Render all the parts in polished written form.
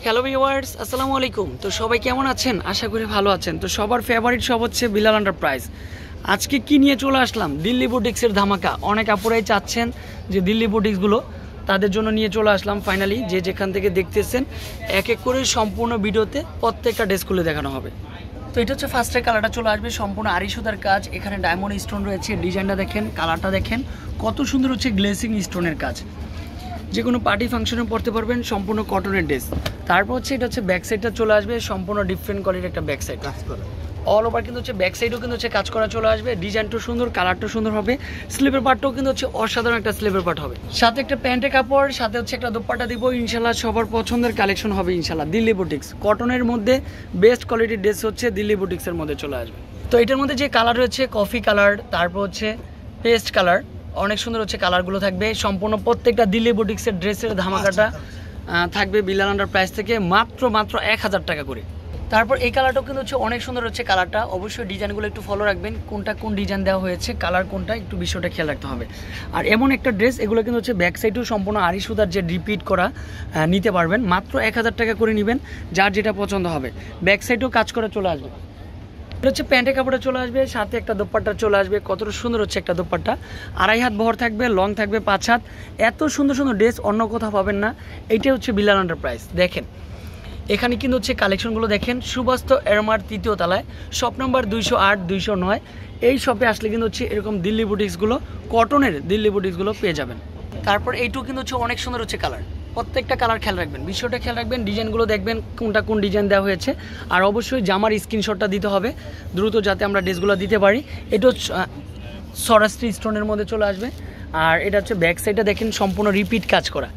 Hello viewers, আসসালামু আলাইকুম। তো সবাই কেমন আছেন? আশা করি ভালো আছেন। তো সবার ফেভারিট শপ হচ্ছে বিলাল এন্টারপ্রাইজ। আজকে কি নিয়ে চলে আসলাম? দিল্লি বুটিক্সের ধামাকা। অনেক আপুরাই চাচ্ছেন যে দিল্লি বুটিক্সগুলো, তাদের জন্য নিয়ে চলে আসলাম। ফাইনালি যে যেখান থেকে দেখতেছেন এক এক করে সম্পূর্ণ ভিডিওতে প্রত্যেকটা ড্রেস খুলে দেখানো হবে। তো এটা হচ্ছে ফার্স্টের কালারটা চলে আসবে, সম্পূর্ণ আড়ি সুতার কাজ। এখানে ডায়মন্ড স্টোন রয়েছে, ডিজাইনটা দেখেন, কালারটা দেখেন কত সুন্দর হচ্ছে, গ্লেসিং স্টোনের কাজ। যে কোনো পার্টি ফাংশনে পড়তে পারবেন, সম্পূর্ণ কটনের ড্রেস। তারপর হচ্ছে এটা হচ্ছে ব্যাক সাইডটা চলে আসবে, সম্পূর্ণ ডিফারেন্ট কোয়ালিটির একটা ব্যাক সাইড কাজ করা। অল ওভার কিন্তু হচ্ছে ব্যাক সাইডও কিন্তু হচ্ছে কাজ করা চলে আসবে। ডিজাইনটাও সুন্দর, কালারটাও সুন্দর হবে। স্লিপের পার্টটাও কিন্তু হচ্ছে অসাধারণ একটা স্লিপের পার্ট হবে। সাথে একটা প্যান্টের কাপড়, সাথে হচ্ছে একটা দোপাট্টা দিব। ইনশাল্লাহ সবার পছন্দের কালেকশন হবে ইনশাল্লাহ। দিল্লি বুটিক্স কটনের মধ্যে বেস্ট কোয়ালিটির ড্রেস হচ্ছে দিল্লি বুটিক্সের মধ্যে চলে আসবে। তো এটার মধ্যে যে কালার রয়েছে কফি কালার, তারপর হচ্ছে পেস্ট কালার, অনেক সুন্দর হচ্ছে কালারগুলো থাকবে। সম্পূর্ণ প্রত্যেকটা দিল্লি বুটিক্সের ড্রেসের ধামাকাটা থাকবে বিলাল এন্টারপ্রাইজ থেকে মাত্র 1000 টাকা করে। তারপর এই কালারটাও কিন্তু হচ্ছে অনেক সুন্দর হচ্ছে কালারটা। অবশ্যই ডিজাইনগুলো একটু ফলো রাখবেন, কোনটা কোন ডিজাইন দেওয়া হয়েছে, কালার কোনটা, একটু বিষয়টা খেয়াল রাখতে হবে। আর এমন একটা ড্রেস, এগুলো কিন্তু হচ্ছে ব্যাক সাইডেও সম্পূর্ণ আড়ি সুতার যে রিপিট করা নিতে পারবেন। মাত্র 1000 টাকা করে নেবেন, যার যেটা পছন্দ হবে। ব্যাক সাইডেও কাজ করে চলে আসবে। এটা হচ্ছে প্যান্টের কাপড়ে চলে আসবে, সাথে একটা দোপাট্টা চলে আসবে। কতটা সুন্দর হচ্ছে একটা দোপাট্টা, 2.5 হাত বহর থাকবে, লং থাকবে 5 হাত। এত সুন্দর সুন্দর ড্রেস অন্য কোথাও পাবেন না। এইটাই হচ্ছে বিলাল এন্টারপ্রাইজ। দেখেন এখানে কিন্তু হচ্ছে কালেকশনগুলো দেখেন, সুবাস্ত এরমার 3য় তলায়, শপ নাম্বার 208 209। এই শপে আসলে কিন্তু হচ্ছে এরকম দিল্লি বুটিক্সগুলো, কটনের দিল্লি বুটিক্সগুলো পেয়ে যাবেন। তারপর এইটুকু কিন্তু হচ্ছে অনেক সুন্দর হচ্ছে কালার, প্রত্যেকটা কালার খেয়াল রাখবেন, বিষয়টা খেয়াল রাখবেন, ডিজাইনগুলো দেখবেন কোনটা কোন ডিজাইন দেওয়া হয়েছে। আর অবশ্যই জামার স্ক্রিনশটটা দিতে হবে দ্রুত, যাতে আমরা ড্রেসগুলো দিতে পারি। এটা সরাসরি স্টোনের মধ্যে চলে আসবে। আর এটা হচ্ছে ব্যাক সাইডটা দেখেন, সম্পূর্ণ রিপিট কাজ করা,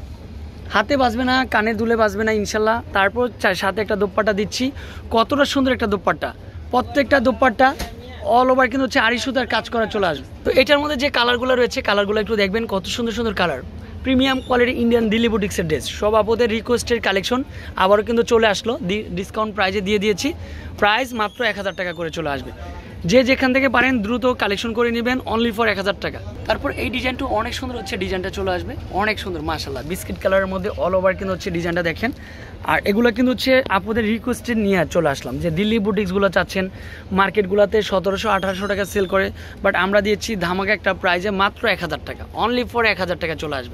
হাতে বাজবে না, কানে দুলে বাজবে না ইনশাল্লাহ। তারপর সাথে একটা দোপাট্টা দিচ্ছি, কতটা সুন্দর একটা দোপাট্টা। প্রত্যেকটা দোপাট্টা অল ওভার কিন্তু হচ্ছে আড়ি সুতার কাজ করা চলে আসবে। তো এটার মধ্যে যে কালারগুলো রয়েছে, কালারগুলো একটু দেখবেন, কত সুন্দর সুন্দর colour. Premium quality Indian Delhi বুটিক্সের ড্রেস, সব আপনাদের রিকোয়েস্টের কালেকশন আবারও কিন্তু চলে আসলো। ডিসকাউন্ট প্রাইজে দিয়ে দিয়েছি, প্রাইস মাত্র 1000 টাকা করে চলে আসবে। যে যেখান থেকে পারেন দ্রুত কালেকশন করে নেবেন, অনলি ফর 1000 টাকা। তারপর এই ডিজাইনটা অনেক সুন্দর হচ্ছে, ডিজাইনটা চলে আসবে অনেক সুন্দর মাশাআল্লাহ। বিস্কিট কালারের মধ্যে অল ওভার কিন্তু হচ্ছে ডিজাইনটা দেখেন। আর এগুলো কিন্তু হচ্ছে আপনাদের রিকোয়েস্টেড নিয়ে চলে আসলাম, যে দিল্লি বুটিক্সগুলো চাচ্ছেন। মার্কেটগুলোতে 1700-1800 টাকা সেল করে, বাট আমরা দিয়েছি ধামাকা একটা প্রাইজে মাত্র 1000 টাকা, অনলি ফর 1000 টাকা চলে আসবে।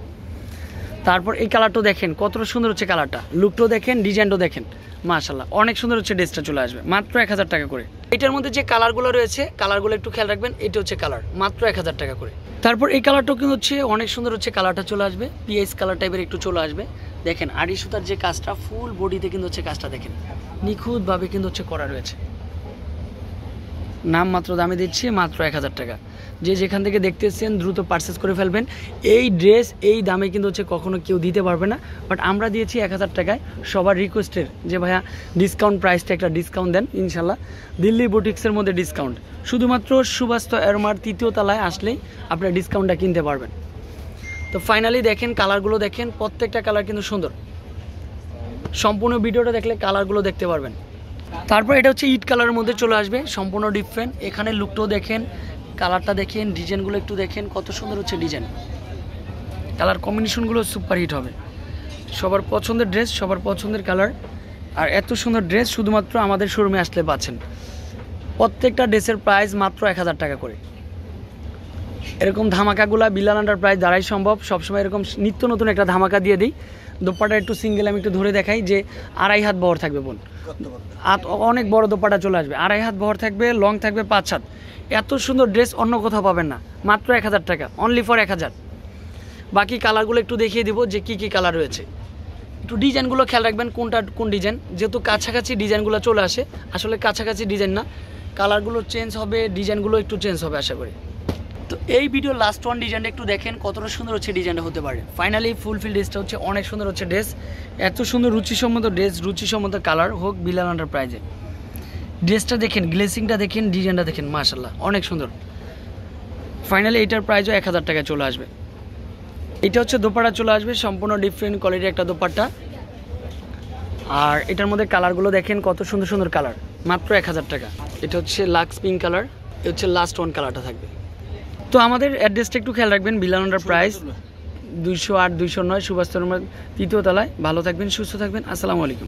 তারপর এই কালারটাও দেখেন, কতটা সুন্দর হচ্ছে কালারটা, লুকটাও দেখেন, ডিজাইনটাও দেখেন মাশাআল্লাহ, অনেক সুন্দর হচ্ছে ড্রেসটা চলে আসবে মাত্র 1000 টাকা করে। এটার মধ্যে যে কালারগুলো রয়েছে, কালারগুলো একটু খেয়াল রাখবেন। এটা হচ্ছে কালার, মাত্র 1000 টাকা করে। তারপর এই কালারটাও কিন্তু হচ্ছে অনেক সুন্দর হচ্ছে, কালারটা চলে আসবে পিএস কালার টাইপের একটু চলে আসবে। দেখেন আড়ি সুতার যে কাজটা, ফুল বডিতে কিন্তু হচ্ছে কাজটা দেখেন, নিখুঁতভাবে কিন্তু হচ্ছে করা রয়েছে। নাম মাত্র দামে দিচ্ছি মাত্র 1000 টাকা। যে যেখান থেকে দেখতেছেন দ্রুত পারচেস করে ফেলবেন। এই ড্রেস এই দামে কিন্তু হচ্ছে কখনো কেউ দিতে পারবে না, বাট আমরা দিয়েছি 1000 টাকায়। সবার রিকোয়েস্টের যে ভাইয়া ডিসকাউন্ট প্রাইসটা একটা ডিসকাউন্ট দেন ইনশাল্লাহ। দিল্লি বুটিক্সের মধ্যে ডিসকাউন্ট, শুধুমাত্র সুবাস্ত এরমার 3য় তলায় আসলেই আপনারা ডিসকাউন্টটা কিনতে পারবেন। তো ফাইনালি দেখেন কালারগুলো দেখেন, প্রত্যেকটা কালার কিন্তু সুন্দর। সম্পূর্ণ ভিডিওটা দেখলে কালারগুলো দেখতে পারবেন। তারপর এটা হচ্ছে ইট কালারের মধ্যে চলে আসবে, সম্পূর্ণ ডিফারেন্ট। এখানে লুকটাও দেখেন, কালারটা দেখেন, ডিজাইনগুলো একটু দেখেন, কত সুন্দর হচ্ছে ডিজাইন। কালার কম্বিনেশনগুলো সুপার হিট হবে। সবার পছন্দের ড্রেস, সবার পছন্দের কালার। আর এত সুন্দর ড্রেস শুধুমাত্র আমাদের শোরুমে আসলে পাচ্ছেন। প্রত্যেকটা ড্রেসের প্রাইস মাত্র 1000 টাকা করে। এরকম ধামাকাগুলা বিলাল এন্টারপ্রাইজ দ্বারাই সম্ভব। সবসময় এরকম নিত্য নতুন একটা ধামাকা দিয়ে দিই। দোপাটা একটু সিঙ্গেল আমি একটু ধরে দেখাই, যে 2.5 হাত বহর থাকবে বোন, অনেক বড় দোপাটা চলে আসবে। 2.5 হাত বহর থাকবে, লং থাকবে 5 হাত। এত সুন্দর ড্রেস অন্য কোথাও পাবেন না, মাত্র 1000 টাকা, অনলি ফর 1000। বাকি কালারগুলো একটু দেখিয়ে দিব যে কি কি কালার রয়েছে। একটু ডিজাইনগুলো খেয়াল রাখবেন, কোনটা কোন ডিজাইন, যেহেতু কাছাকাছি ডিজাইনগুলো চলে আসে। আসলে কাছাকাছি ডিজাইন না, কালারগুলো চেঞ্জ হবে, ডিজাইনগুলো একটু চেঞ্জ হবে আশা করি। তো এই ভিডিও লাস্ট ওয়ান ডিজাইনটা একটু দেখেন, কতটা সুন্দর হচ্ছে ডিজাইনটা হতে পারে। ফাইনালি ফুলফিল ড্রেসটা হচ্ছে অনেক সুন্দর হচ্ছে ড্রেস। এত সুন্দর রুচিসম্মত ড্রেস, রুচিসম্মত কালার হোক বিলাল এন্টারপ্রাইজে। ড্রেসটা দেখেন, গ্লেসিংটা দেখেন, ডিজাইনটা দেখেন মাশাআল্লাহ অনেক সুন্দর। ফাইনালি এটার প্রাইসও 1000 টাকায় চলে আসবে। এটা হচ্ছে দোপাট্টা চলে আসবে, সম্পূর্ণ ডিফারেন্ট কোয়ালিটির একটা দোপাট্টা। আর এটার মধ্যে কালারগুলো দেখেন, কত সুন্দর সুন্দর কালার, মাত্র 1000 টাকা। এটা হচ্ছে লাক্স পিঙ্ক কালার, এটা হচ্ছে লাস্ট ওয়ান কালারটা থাকবে। তো আমাদের অ্যাড্রেসটা একটু খেয়াল রাখবেন, বিলাল এন্টারপ্রাইজ 208 209 সুভাষ তরুণ তৃতীয় তলায়। ভালো থাকবেন, সুস্থ থাকবেন। আসসালামু আলাইকুম।